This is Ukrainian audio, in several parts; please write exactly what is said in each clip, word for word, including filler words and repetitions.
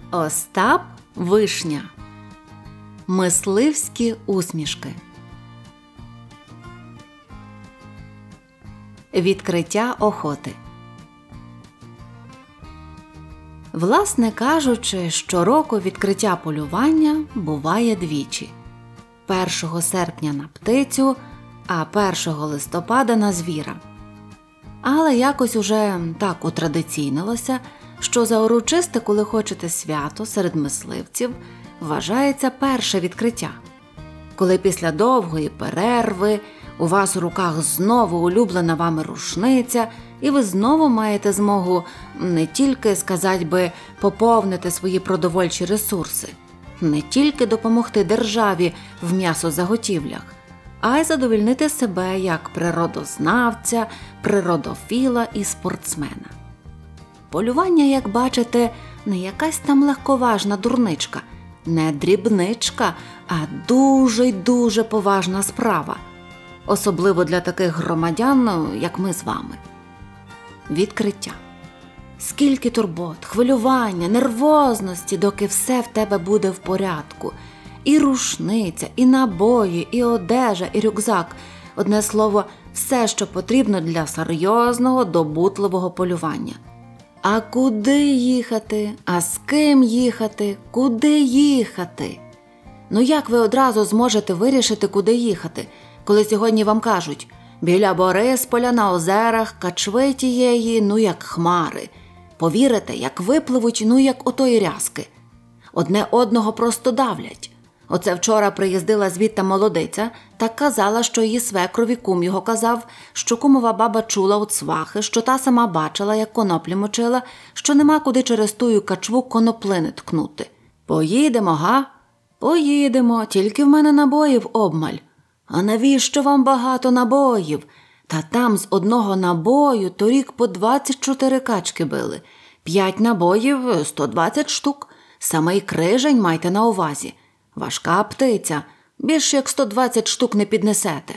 Остап Вишня. Мисливські усмішки. Відкриття охоти. Власне кажучи, щороку відкриття полювання буває двічі. першого серпня на птицю, а першого листопада на звіра. Але якось уже так утрадиційнилося, що за урочисте, коли хочете, свято серед мисливців вважається перше відкриття. Коли після довгої перерви у вас у руках знову улюблена вами рушниця, і ви знову маєте змогу не тільки, сказать би, поповнити свої продовольчі ресурси, не тільки допомогти державі в м'ясозаготівлях, а й задовольнити себе як природознавця, природофіла і спортсмена. Полювання, як бачите, не якась там легковажна дурничка, не дрібничка, а дуже й дуже поважна справа. Особливо для таких громадян, як ми з вами. Відкриття. Скільки турбот, хвилювання, нервозності, доки все в тебе буде в порядку. І рушниця, і набої, і одежа, і рюкзак. Одне слово, все, що потрібно для серйозного, добутливого полювання. А куди їхати? А з ким їхати? Куди їхати? Ну як ви одразу зможете вирішити, куди їхати, коли сьогодні вам кажуть: біля Борисполя на озерах качви тієї, ну як хмари. Повірите, як випливуть, ну як отої рязки. Одне одного просто давлять. Оце вчора приїздила звідти молодиця, так казала, що її свекрові кум його казав, що кумова баба чула от свахи, що та сама бачила, як коноплі мочила, що нема куди через тую качву коноплини ткнути. Поїдемо, га? Поїдемо, тільки в мене набоїв обмаль. А навіщо вам багато набоїв? Та там з одного набою торік по двадцять чотири качки били. П'ять набоїв – сто двадцять штук. Самий крижень майте на увазі. Важка птиця, більше як сто двадцять штук не піднесете.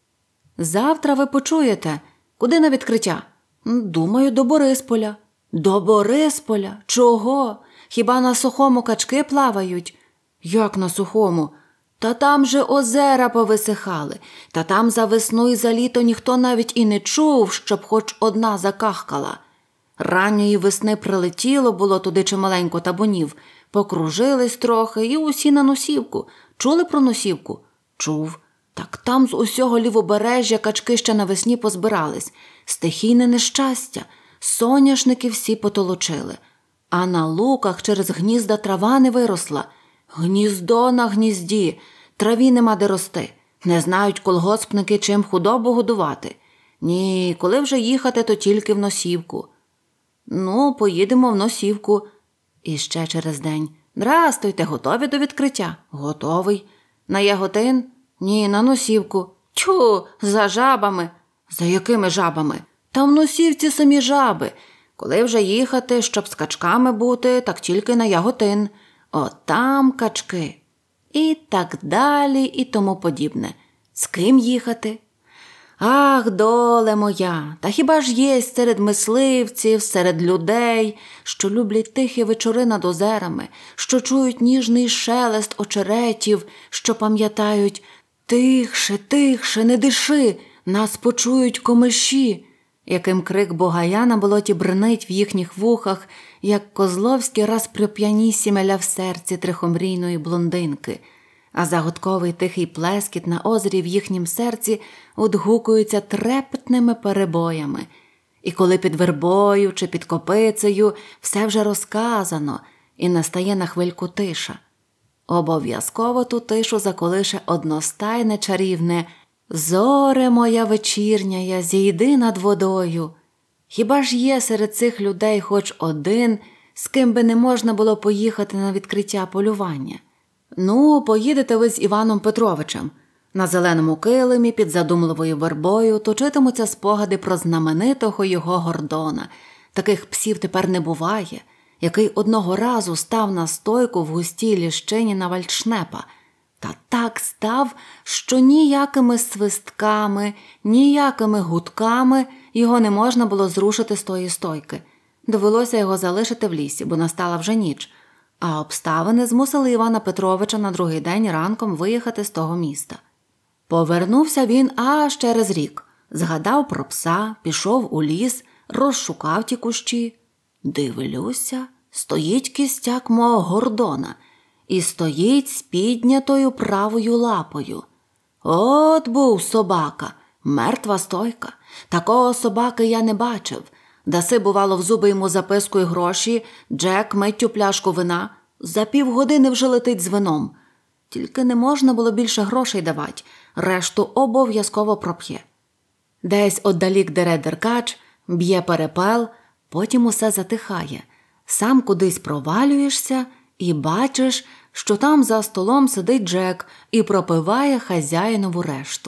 Завтра ви почуєте. Куди на відкриття? Думаю, до Борисполя. До Борисполя? Чого? Хіба на сухому качки плавають? Як на сухому? Та там же озера повисихали. Та там за весну і за літо ніхто навіть і не чув, щоб хоч одна закахкала. Ранньої весни прилетіло було туди чималенько табунів. Покружились трохи і усі на Носівку. Чули про Носівку? Чув. Так там з усього лівобережжя качки ще навесні позбирались. Стихійне нещастя. Соняшники всі потолочили. А на луках через гнізда трава не виросла. Гніздо на гнізді. Траві нема де рости. Не знають колгоспники, чим худобу годувати. Ні, коли вже їхати, то тільки в Носівку. Ну, поїдемо в Носівку. І ще через день. Здрастуйте, готові до відкриття? Готовий. На Яготин? Ні, на Носівку. Тьху, за жабами. За якими жабами? Та в Носівці самі жаби. Коли вже їхати, щоб з качками бути, так тільки на Яготин. От там качки. І так далі, і тому подібне. З ким їхати? Ах, доле моя, та хіба ж є серед мисливців, серед людей, що люблять тихі вечори над озерами, що чують ніжний шелест очеретів, що пам'ятають: «Тихше, тихше, не диши, нас почують комиші», яким крик Бугая на болоті бренить в їхніх вухах, як Козловський раз прип'янісімеля в серці трихомрійної блондинки, а загадковий тихий плескіт на озері в їхнім серці одгукується трепетними перебоями. І коли під вербою чи під копицею все вже розказано і настає на хвильку тиша, обов'язково ту тишу заколише одностайне чарівне: «Зоре моя вечірняя, зійди над водою». Хіба ж є серед цих людей хоч один, з ким би не можна було поїхати на відкриття полювання? Ну, поїдете ви з Іваном Петровичем. На зеленому килимі під задумливою вербою точитимуться спогади про знаменитого його Гордона. Таких псів тепер не буває, який одного разу став на стойку в густій ліщині на вальдшнепа. Та так став, що ніякими свистками, ніякими гудками його не можна було зрушити з тої стойки. Довелося його залишити в лісі, бо настала вже ніч. а обставини змусили Івана Петровича на другий день ранком виїхати з того міста. Повернувся він аж через рік, згадав про пса, пішов у ліс, розшукав ті кущі. Дивлюся, стоїть кістяк мого Гордона і стоїть з піднятою правою лапою. От був собака, мертва стойка. Такого собаки я не бачив. Даси, бувало, в зуби йому записку і гроші, Джек, миттю пляшку вина. За півгодини вже летить з вином. Тільки не можна було більше грошей давати, решту обов'язково проп'є. Десь отдалік дере деркач, б'є перепел, потім усе затихає. Сам кудись провалюєшся і бачиш, що там за столом сидить Джек і пропиває хазяїнову решту.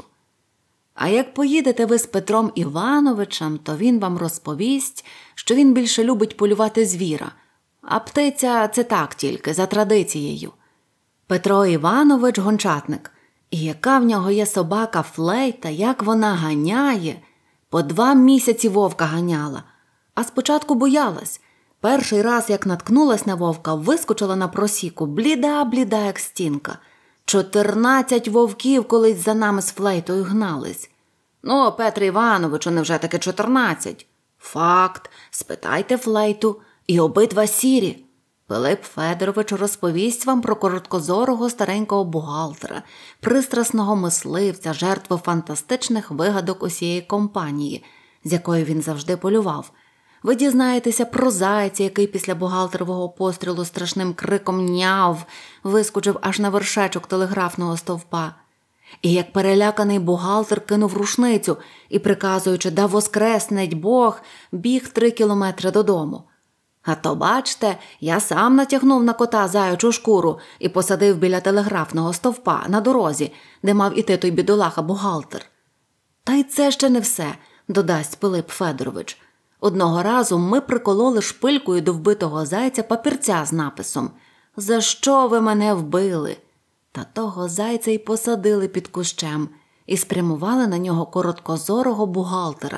А як поїдете ви з Петром Івановичем, то він вам розповість, що він більше любить полювати звіра, а птиця – це так тільки, за традицією. Петро Іванович – гончатник, і яка в нього є собака Флейта, як вона ганяє. По два місяці вовка ганяла, а спочатку боялась. Перший раз, як наткнулась на вовка, вискочила на просіку, бліда-бліда, як стінка. Чотирнадцять вовків колись за нами з Флейтою гнались. Ну, Петре Івановичу, невже таки чотирнадцять? Факт, спитайте Флейту, і обидва сірі. Пилип Федорович розповість вам про короткозорого старенького бухгалтера, пристрасного мисливця, жертву фантастичних вигадок усієї компанії, з якою він завжди полював. Ви дізнаєтеся про зайця, який після бухгалтерового пострілу страшним криком «няв» вискочив аж на вершечок телеграфного стовпа. І як переляканий бухгалтер кинув рушницю і, приказуючи «да воскреснеть Бог», біг три кілометри додому. А то, бачте, я сам натягнув на кота заячу шкуру і посадив біля телеграфного стовпа на дорозі, де мав іти той бідолаха-бухгалтер. Та й це ще не все, додасть Пилип Федорович. Одного разу ми прикололи шпилькою до вбитого зайця папірця з написом «За що ви мене вбили?». Та того зайця й посадили під кущем і спрямували на нього короткозорого бухгалтера.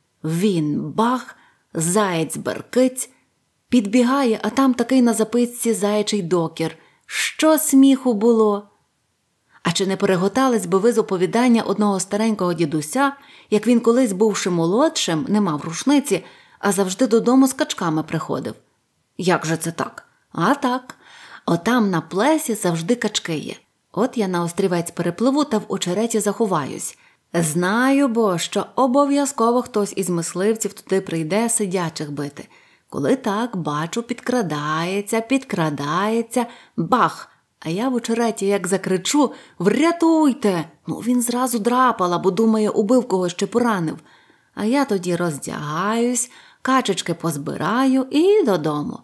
Він бах, заєць беркиць, підбігає, а там такий на записці заячий докір. Що сміху було? А чи не переготались би ви з оповідання одного старенького дідуся, як він колись, бувши молодшим, не мав рушниці, а завжди додому з качками приходив? Як же це так? А так. Отам на плесі завжди качки є. От я на острівець перепливу та в очереті заховаюсь. Знаю, бо що обов'язково хтось із мисливців туди прийде сидячих бити. Коли так, бачу, підкрадається, підкрадається, бах! А я в очереті як закричу «Врятуйте!» Ну, він зразу драпала, бо думає, убив когось чи поранив. А я тоді роздягаюсь, качечки позбираю і додому.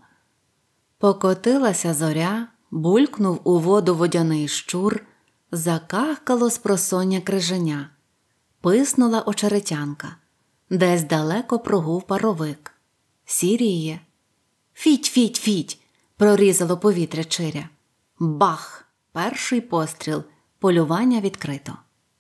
Покотилася зоря, булькнув у воду водяний щур, закахкало спросоння криженя. Писнула очеретянка. Десь далеко прогув паровик. Сіріє. «Фіть, фіть, фіть!» – прорізало повітря чиря. Бах! Перший постріл. Полювання відкрито.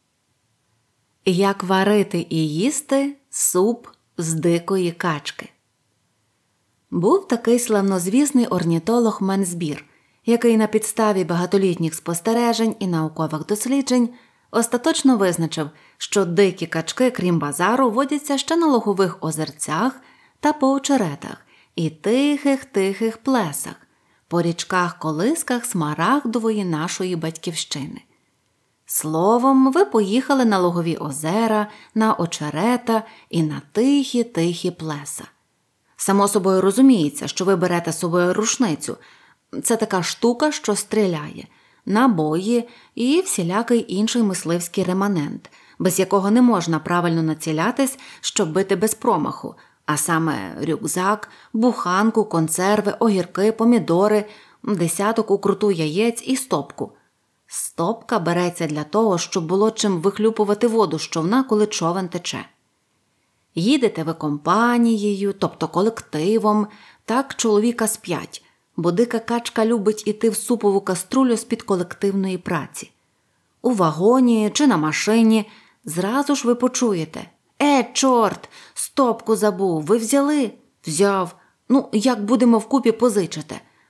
Як варити і їсти суп з дикої качки. Був такий славнозвісний орнітолог Мензбір, який на підставі багатолітніх спостережень і наукових досліджень остаточно визначив, що дикі качки, крім базару, водяться ще на лугових озерцях та по очеретах і тихих-тихих плесах, по річках-колисках Смарагдової нашої батьківщини. Словом, ви поїхали на лугові озера, на очерета і на тихі-тихі плеса. Само собою розуміється, що ви берете з собою рушницю. Це така штука, що стріляє, набої і всілякий інший мисливський реманент, без якого не можна правильно націлятись, щоб бити без промаху, а саме рюкзак, буханку, консерви, огірки, помідори, десяток укруту яєць і стопку. Стопка береться для того, щоб було чим вихлюпувати воду з човна, коли човен тече. Їдете ви компанією, тобто колективом, так чоловіка з п'ять, бо дика качка любить іти в супову каструлю з-під колективної праці. У вагоні чи на машині зразу ж ви почуєте: «Е, чорт, стопку забув, ви взяли?» «Взяв. Ну, як будемо вкупі позичити?»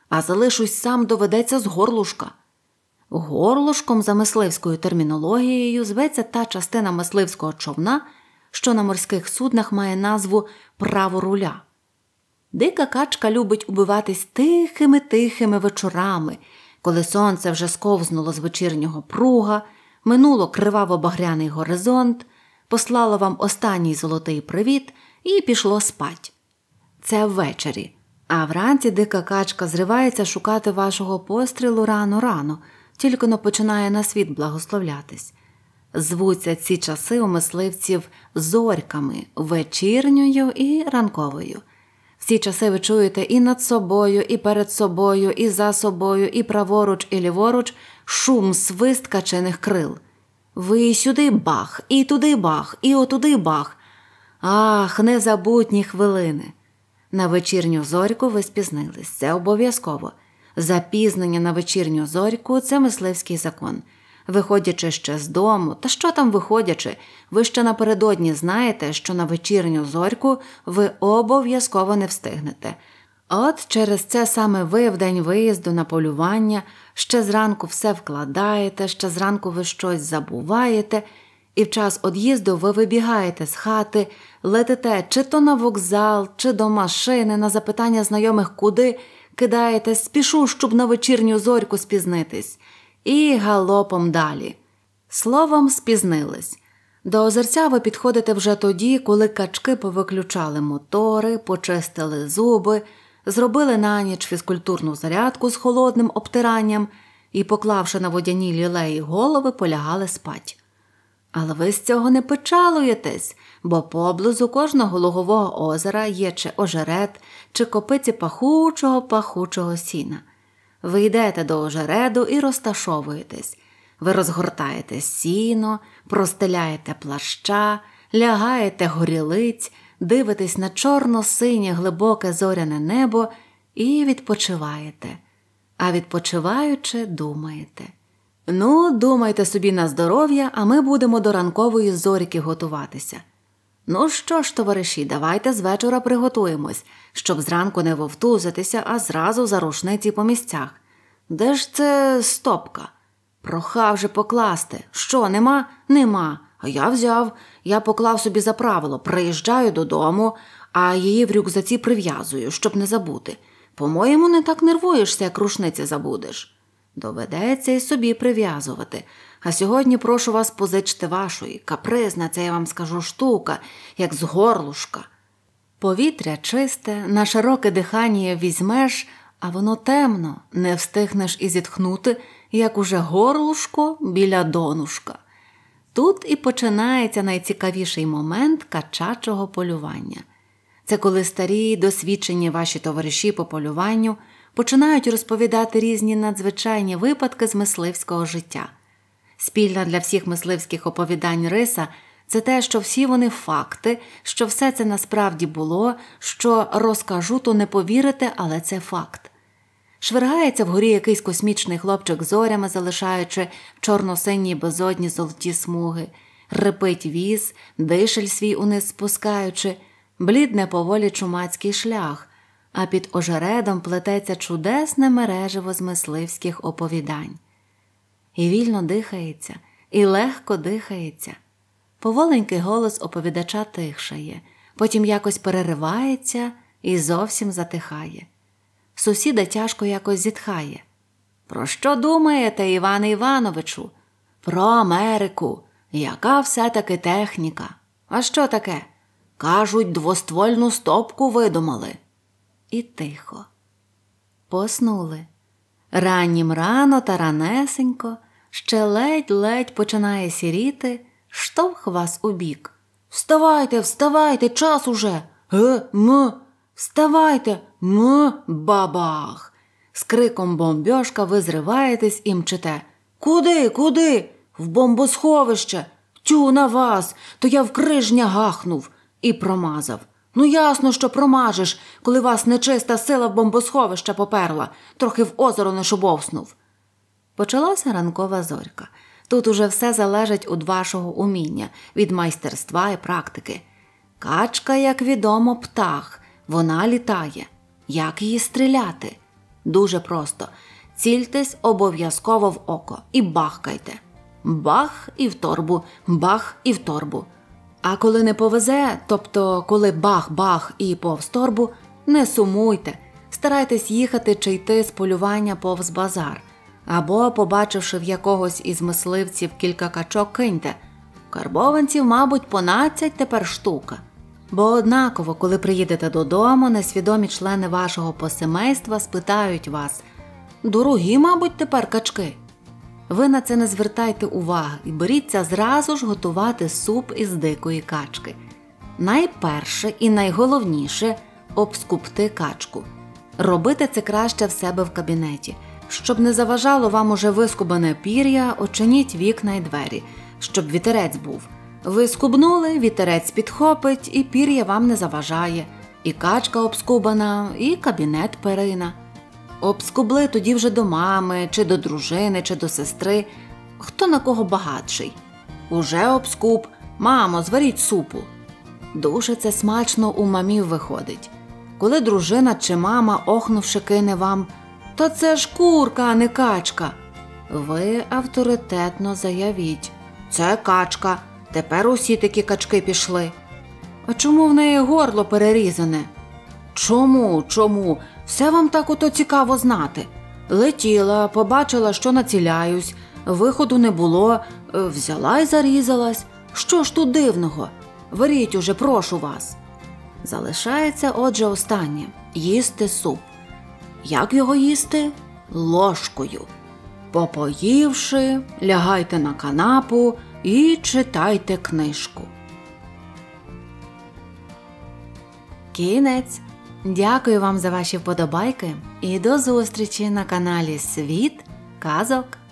а залишусь сам, доведеться з горлушка. Горлушком за мисливською термінологією зветься та частина мисливського човна, що на морських суднах має назву «право руля». Дика качка любить убиватись тихими-тихими вечорами, коли сонце вже сковзнуло з вечірнього пруга, минуло криваво-багряний горизонт, послало вам останній золотий привіт і пішло спать. Це ввечері, а вранці дика качка зривається шукати вашого пострілу рано-рано, тільки-но починає на світ благословлятись. Звуться ці часи у мисливців зорьками – вечірньою і ранковою. Всі часи ви чуєте і над собою, і перед собою, і за собою, і праворуч, і ліворуч шум, свист качиних крил. Ви і сюди бах, і туди бах, і отуди бах. Ах, незабутні хвилини! На вечірню зорьку ви спізнились, це обов'язково. Запізнення на вечірню зорьку – це мисливський закон. Виходячи ще з дому, та що там виходячи, ви ще напередодні знаєте, що на вечірню зорьку ви обов'язково не встигнете. От через це саме ви в день виїзду на полювання ще зранку все вкладаєте, ще зранку ви щось забуваєте, і в час од'їзду ви вибігаєте з хати, летите чи то на вокзал, чи до машини, на запитання знайомих куди, кидаєте «спішу, щоб на вечірню зорьку спізнитись» і галопом далі. Словом, спізнились. До озерця ви підходите вже тоді, коли качки повиключали мотори, почистили зуби, зробили на ніч фізкультурну зарядку з холодним обтиранням і, поклавши на водяні лілеї голови, полягали спать. Але ви з цього не печалуєтесь, бо поблизу кожного лугового озера є чи ожеред, чи копиці пахучого-пахучого сіна. Ви йдете до ожереду і розташовуєтесь. Ви розгортаєте сіно, простеляєте плаща, лягаєте горілиць, дивитесь на чорно-синє глибоке зоряне небо і відпочиваєте. А відпочиваючи, думаєте. Ну, думайте собі на здоров'я, а ми будемо до ранкової зорьки готуватися. Ну що ж, товариші, давайте з вечора приготуємось, щоб зранку не вовтузитися, а зразу за рушниці по місцях. Де ж це стопка? Прохав же покласти. Що, нема? Нема. А я взяв. Я поклав собі за правило. Приїжджаю додому, а її в рюкзаці прив'язую, щоб не забути. По-моєму, не так нервуєшся, як рушниці забудеш. Доведеться і собі прив'язувати. А сьогодні прошу вас позичте вашої. Капризна, це я вам скажу штука, як з горлушка. Повітря чисте, на широке дихання візьмеш, а воно темно, не встигнеш і зітхнути, як уже горлушко біля донушка. Тут і починається найцікавіший момент качачого полювання. Це коли старі, досвідчені ваші товариші по полюванню починають розповідати різні надзвичайні випадки з мисливського життя. Спільна для всіх мисливських оповідань риса – це те, що всі вони факти, що все це насправді було, що розкажу, то не повірите, але це факт. Швиргається вгорі якийсь космічний хлопчик зорями, залишаючи в чорно-синій безодні золоті смуги. Рипить віз, дишель свій униз спускаючи, блідне поволі чумацький шлях, а під ожередом плететься чудесне мережево з мисливських оповідань. І вільно дихається, і легко дихається. Поволенький голос оповідача тихшає, потім якось переривається і зовсім затихає. Сусіда тяжко якось зітхає. «Про що думаєте, Іване Івановичу?» «Про Америку. Яка все-таки техніка?» «А що таке?» «Кажуть, двоствольну стопку видумали». І тихо. Поснули. Раннім рано та ранесенько, ще ледь-ледь починає сіріти, штовх вас у бік. «Вставайте, вставайте, час уже! Г-м! Вставайте! М! Бабах!» З криком бомбьошка ви зриваєтесь і мчите. «Куди, куди? В бомбосховище! Тю на вас! То я в крижня гахнув!» І промазав. «Ну ясно, що промажеш, коли вас нечиста сила в бомбосховище поперла, трохи в озеро не шубовснув». Почалася ранкова зорька. Тут уже все залежить від вашого уміння, від майстерства і практики. Качка, як відомо, птах, вона літає. Як її стріляти? Дуже просто. Цільтесь обов'язково в око і бахкайте. Бах і в торбу, бах і в торбу. А коли не повезе, тобто коли бах-бах і повз торбу, не сумуйте. Старайтесь їхати чи йти з полювання повз базар. Або, побачивши в якогось із мисливців кілька качок, киньте. Карбованців, мабуть, понадцять тепер штука. Бо однаково, коли приїдете додому, несвідомі члени вашого посемейства спитають вас: «Дорогі, мабуть, тепер качки?» Ви на це не звертайте уваги і беріться зразу ж готувати суп із дикої качки. Найперше і найголовніше – обскупти качку. Робити це краще в себе в кабінеті. Щоб не заважало вам уже вискубане пір'я, очиніть вікна й двері, щоб вітерець був. Ви скубнули, вітерець підхопить, і пір'я вам не заважає. І качка обскубана, і кабінет перина. Обскубли тоді вже до мами, чи до дружини, чи до сестри. Хто на кого багатший. Уже обскуб. Мамо, зваріть супу. Дуже це смачно у мамів виходить. Коли дружина чи мама, охнувши, кине вам: «Та це ж курка, а не качка», ви авторитетно заявіть: «Це качка, тепер усі такі качки пішли». «А чому в неї горло перерізане?» «Чому, чому? Все вам так ото цікаво знати. Летіла, побачила, що націляюсь, виходу не було, взяла й зарізалась. Що ж тут дивного? Варіть уже, прошу вас». Залишається, отже, останнє – їсти суп. Як його їсти? Ложкою. Попоївши, лягайте на канапу і читайте книжку. Кінець. Дякую вам за ваші вподобайки і до зустрічі на каналі «Світ казок».